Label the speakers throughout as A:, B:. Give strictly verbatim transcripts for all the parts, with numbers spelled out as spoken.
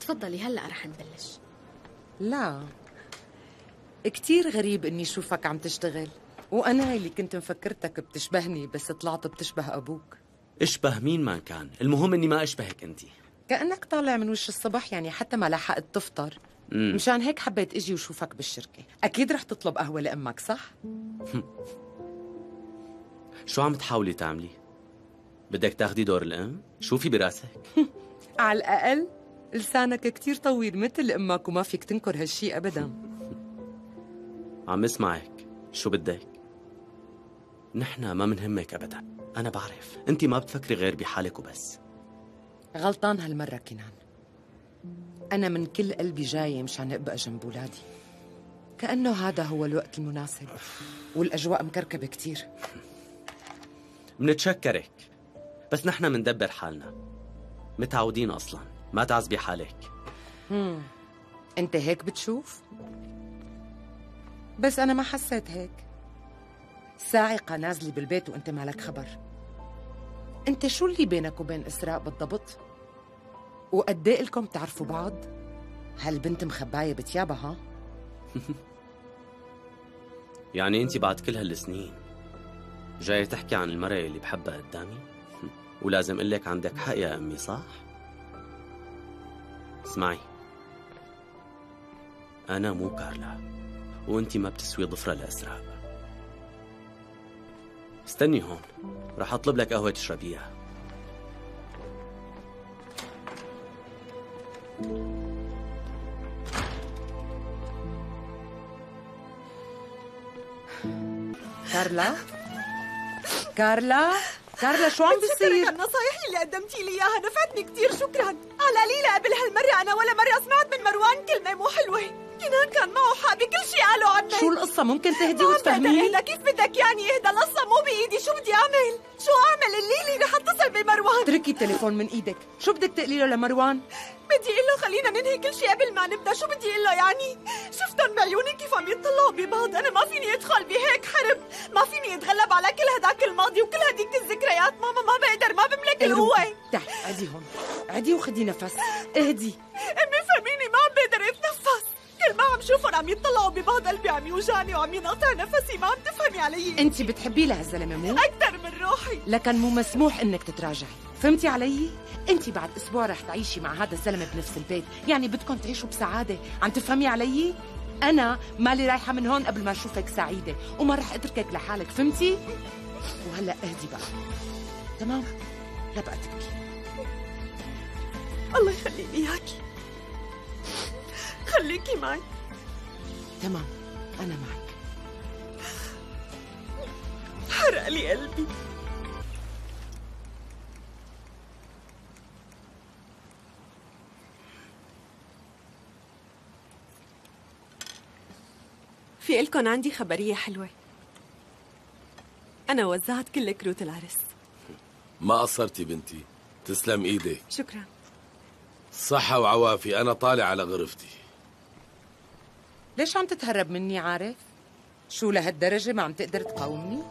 A: تفضلي هلأ رح نبلش.
B: لا، كتير غريب إني شوفك عم تشتغل، وأنا اللي كنت مفكرتك بتشبهني بس طلعت بتشبه أبوك.
C: اشبه مين ما كان، المهم إني ما أشبهك أنتي.
B: كأنك طالع من وش الصبح، يعني حتى ما لحقت تفطر. مم. مشان هيك حبيت اجي وشوفك بالشركة. أكيد رح تطلب قهوة لأمك، صح؟
C: شو عم تحاولي تعملي؟ بدك تاخدي دور الأم؟ شوفي براسك.
B: على الأقل لسانك كتير طويل مثل أمك وما فيك تنكر هالشي أبداً.
C: عم اسمعك، شو بدك؟ نحن ما منهمك أبداً، أنا بعرف أنت ما بتفكري غير بحالك وبس.
B: غلطان هالمرة كنان، أنا من كل قلبي جاية مشان أبقى جنب ولادي، كأنه هذا هو الوقت المناسب والأجواء مكركبة كتير.
C: منتشكرك، بس نحن مندبر حالنا، متعودين أصلاً، ما تعذبي حالك.
B: مم. أنت هيك بتشوف؟ بس أنا ما حسيت هيك. ساعقة نازلة بالبيت وأنت مالك خبر. أنت شو اللي بينك وبين إسراء بالضبط؟ وقد ايه إلكم تعرفوا بعض؟ هالبنت مخباية بتيابها؟
C: يعني أنت بعد كل هالسنين جاية تحكي عن المرأة اللي بحبها قدامي؟ ولازم أقول لك عندك حق يا أمي، صح؟ اسمعي، أنا مو كارلا، وأنت ما بتسوي ضفرة لإسراء. استني هون، رح أطلب لك قهوة تشربيها.
B: كارلا؟ كارلا؟ كارلا شو عم بصير؟
D: شكرا النصايح اللي قدمتي لي اياها، نفعتني كثير، شكرا. على قليلة قبل هالمرة أنا ولا مرة سمعت من مروان كلمة مو حلوة. كنان كان معه حق بكل شيء قالوا عني.
B: شو القصة؟ ممكن تهدي وتفهميني؟
D: اهدى، كيف بدك يعني اهدى؟ القصة مو بإيدي، شو بدي أعمل؟ شو أعمل؟ اللي لي رح أتصل بمروان.
B: اتركي التليفون من إيدك، شو بدك تقلي له لمروان؟
D: بدي أقول له خلينا ننهي كل شيء قبل ما نبدأ، شو بدي أقول له يعني؟ شفتن بعيوني كيف عم يتطلعوا ببعض، أنا ما فيني أدخل بهيك حرب، ما فيني أتغلب على كل هداك الماضي وكل هديك الذكريات، ماما ما بقدر، ما بملك القوة.
B: تعي عدي هون، عدي وخدي نفس، اهدي.
D: أمي فهميني، ما عم بقدر أتنفس، كل ما عم شوفهم عم يتطلعوا ببعض قلبي عم يوجعني وعم ينقطع نفسي، ما عم تفهمي علي.
B: انت بتحبي له هالزلمه مو؟
D: أكثر من روحي،
B: لكن مو مسموح انك تتراجعي، فهمتي علي؟ انت بعد اسبوع رح تعيشي مع هذا الزلمه بنفس البيت، يعني بدكم تعيشوا بسعاده، عم تفهمي علي؟ انا مالي رايحه من هون قبل ما اشوفك سعيده، وما رح اتركك لحالك، فهمتي؟ وهلا اهدي بقى، تمام؟ لا بقى تبكي.
D: الله يخلي لي اياكي، خليكي معي.
B: تمام، انا معك.
D: حرق لي قلبي. في إلكن عندي خبرية حلوة، أنا وزعت كل كروت العرس.
E: ما قصرتي بنتي، تسلم إيدك.
D: شكرا.
E: صحة وعوافي، أنا طالع على غرفتي.
B: ليش عم تتهرب مني عارف؟ شو لهالدرجة ما عم تقدر تقاومني؟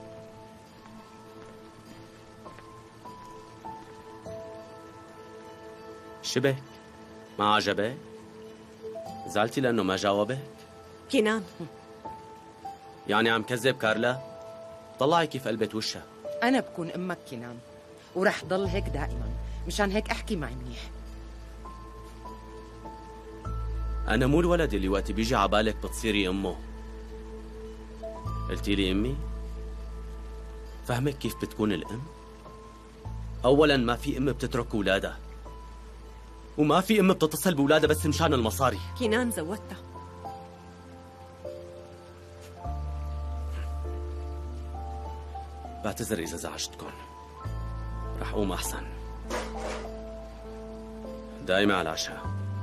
C: شبك؟ ما عجبك؟ زعلتي لأنه ما جاوبك؟
D: كنان،
C: يعني عم كذب كارلا؟ طلعي كيف قلبت وشها.
B: أنا بكون أمك كنان، ورح ضل هيك دائما، مشان هيك أحكي معي منيح.
C: أنا مو الولد اللي وقت بيجي عبالك بتصيري أمه. قلتي لي أمي؟ فهمك كيف بتكون الأم؟ أولاً ما في أم بتترك أولادها، وما في أم بتتصل بأولادها بس مشان المصاري.
D: كنان زودتها.
C: بعتذر إذا زعجتكم، رح أقوم أحسن. دايما على العشاء.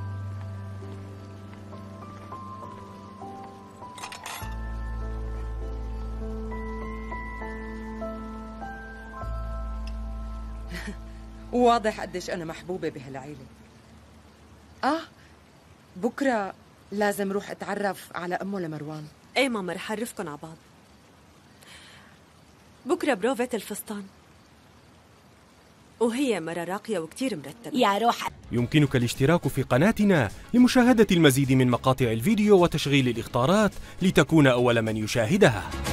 B: واضح قديش أنا محبوبة بهالعيلة. آه، بكرة لازم روح أتعرف على أمه لمروان.
D: ايه ماما، رح أعرفكن على بعض. بكرة بروفة الفستان. وهي مرة راقية وكتير مرتبة.
A: يا روح.
F: يمكنك الاشتراك في قناتنا لمشاهدة المزيد من مقاطع الفيديو وتشغيل الإخطارات لتكون أول من يشاهدها.